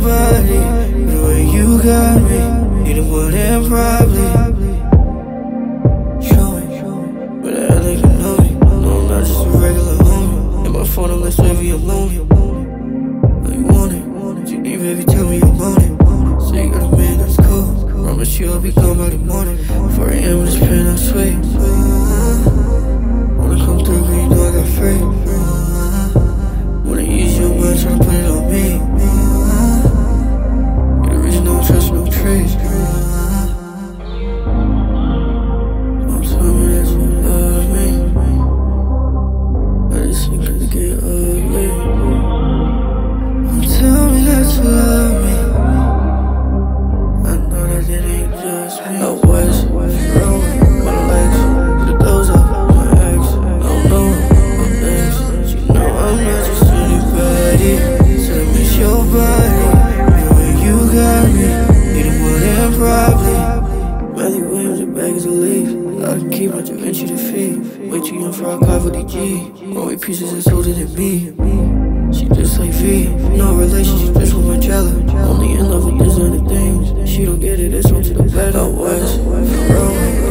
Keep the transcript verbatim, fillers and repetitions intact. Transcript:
body, the way you got me, need more than probably. Show me, but I think you know me. No, I'm not just a regular homie. In my phone, I'm like Swavie, I'm lonely. Oh, you want it? G D, baby, tell me you want it. Say you got a man that's cool. Promise you I'll be gone by the morning. four A M in this penthouse suite. Wanna come through, girl, you know I got free. Wanna ease your mind, tryna put it on me. You're the reason I don't trust no trees. Don't tell me that you love me. I just think it's get ugly. Don't tell me that you love me. I know that it ain't just me. I was rolling my legs, the doors up my ex. I don't know my names. You know I'm not just anybody. So I miss your body, the way you got me, needing more than probably. Matthew Williams, your bag is a leaf. I can keep my Da Vinci to feed. Way too young for a car for the G. Only pieces that's older than me. She just like V. No relationship, just with Margiela. Only in love with designer things. She don't get it, it's on to the bed. I was rolling.